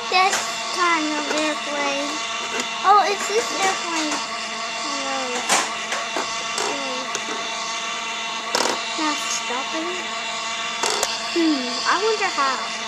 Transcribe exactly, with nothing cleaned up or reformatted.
this kind of airplane. Oh, it's this airplane. Oh, no. Not stopping. Hmm, I wonder how.